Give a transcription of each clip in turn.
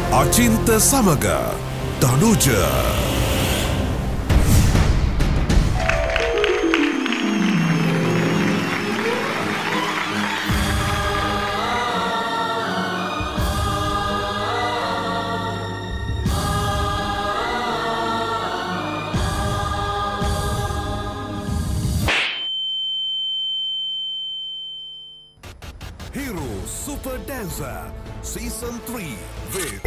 අචින්ත සමග තනුජ Hero Super Dancer Season 3 with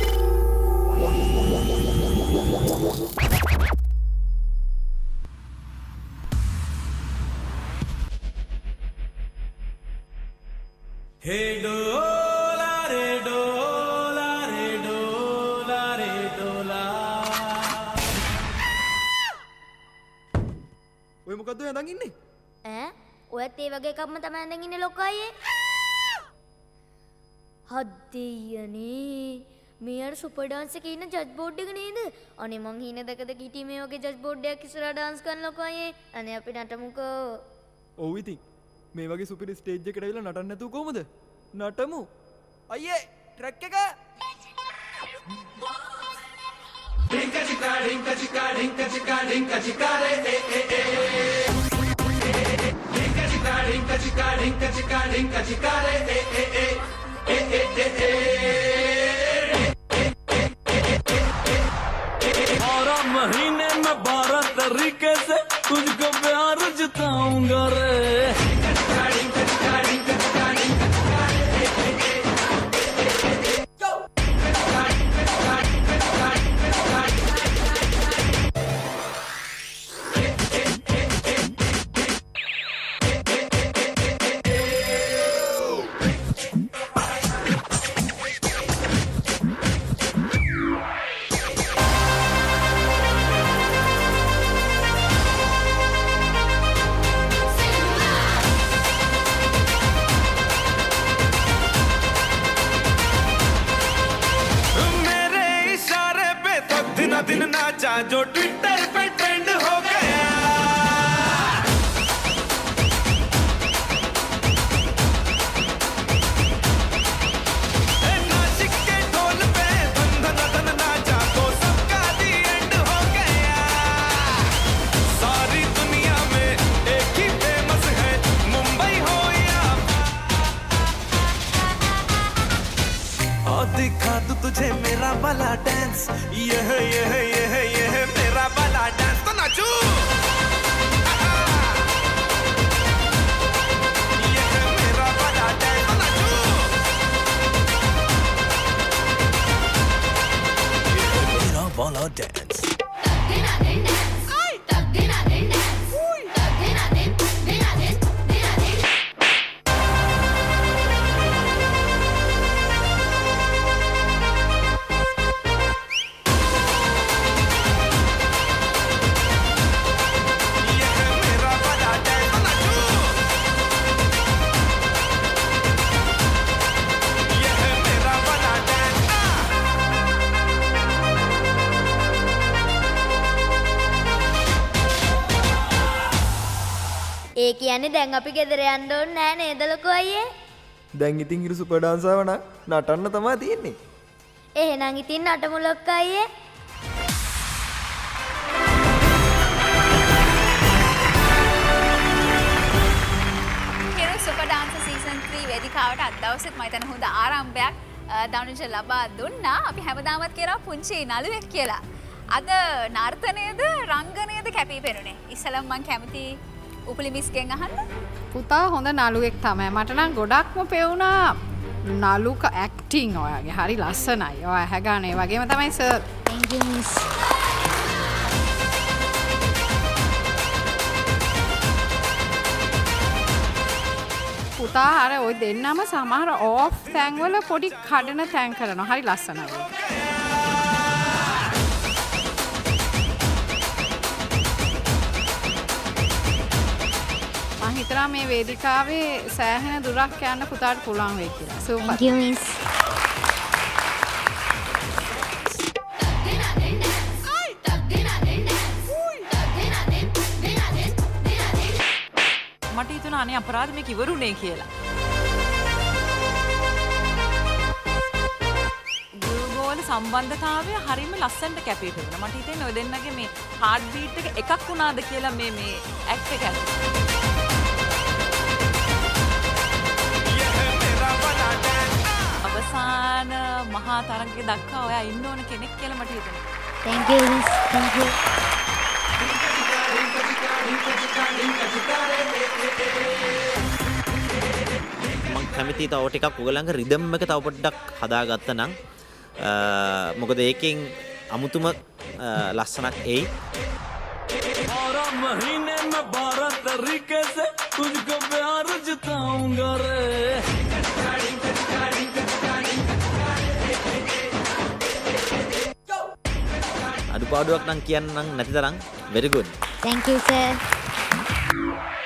Hey dola re dola re dola re dola ඔය මොකද්ද ඔය අඳන් ඉන්නේ? ඈ ඔයත් ඒ වගේ එකක්ම තමයි අඳන් ඉන්නේ ලොකෝ අයියේ. හද්දියනේ මේ අර සුපර් ඩාන්ස් එකේ ඉන්න ජජ් බෝඩ් එක නේද? අනේ මං හින දැකද කිටි මේ වගේ ජජ් බෝඩ් එකක් ඉස්සරහා ඩාන්ස් කරන ලොකෝ අයියේ. අනේ අපි නටමුකෝ. ඔව් ඉතින් මේ වගේ සුපිරි ස්ටේජ් එකකට ඇවිල්ලා නටන්න නැතුව කොහමද? නටමු. අයියේ ට්‍රැක් එක. Dinka chika dinka chika dinka chika dinka chika re Dinka chika dinka chika dinka chika dinka chika re 12 महीने में 12 तरीके से तुझको प्यार जताऊंगा रे दिन नाचा जो ट्विटर पे ट्रेंड हो गया नासिक के ढोल पे धन धन धन नाचा तो सबका दी एंड हो गया सारी दुनिया में एक ही फेमस है मुंबई हो या और दिखा दूं तुझे मेरा वाला डांस यह मेरा वाला डांस तो नाचू यह मेरा वाला डांस तो नाचू यह मेरा वाला डांस ඒ කියන්නේ දැන් අපි ගෙදර යන්න ඕනේ නෑ නේද ලොකෝ අයියේ? දැන් ඉතින් ඉරු සුපර් ඩාන්ස් ආව නම් නටන්න තමයි තියෙන්නේ. එහෙනම් ඉතින් නටමු ලොකෝ අයියේ. Hero Super Dancer Season 3 වේදිකාවට අද දවසෙත් මම හිතන්නේ හොඳ ආරම්භයක් දනුජ ලබා දුන්නා. අපි හැමදාමත් කියනවා පුංචි නළුවෙක් කියලා. අද නර්තනයේද රංගනයේද කැපී පෙනුනේ. ඉස්සලම මම කැමති උපලි මිස්ගෙන් අහන්න. පුතා හොඳ නළුවෙක් තමයි. මට නම් ගොඩක්ම පෙවුනා නළුක ඇක්ටිං ඔයාගේ. හරි ලස්සනයි. ඔයා හැගාන ඒ වගේම තමයි සර්. Thank you miss. පුතා අර ඔය දෙන්නම සමහර ඕෆ් තැන්වල පොඩි කඩන තැන් කරනවා. හරි ලස්සනයි. මම හිතනවා මේ වේදිකාවේ සෑහෙන දුරක් යන්න පුතාට පුළුවන් වෙයි කියලා. සූපර්. Thank you miss. මට හිතුණා අනේ අපරාධ මේක ඉවරුනේ කියලා. ගුරු ගෝල සම්බන්ධතාවය හරිම ලස්සනට කැපී පෙනුණා. මට හිතෙන්නේ ඔය දෙන්නගේ මේ හાર્ට් බීට් එක එකක් වුණාද කියලා මේ ඇක්ට් එක ඇතුළේ. අවසාන මහා තරගයේ දක්වා ඔයා ඉන්න ඕන කෙනෙක් කියලා මට හිතෙනවා. Thank you miss. Thank you. මම කැමති තව ටිකක් ඔයගලන්ගේ රිද්ම් එක තව පොඩ්ඩක් හදාගත්තා නම් මොකද ඒකෙන් අමුතුම ලස්සනක් එයි. 12 महीने में 12 तरीके से तुझको प्यार जताऊंगा रे. අඩුපාඩුවක් නම් කියන්නම් නැති තරම් very good. Thank you sir.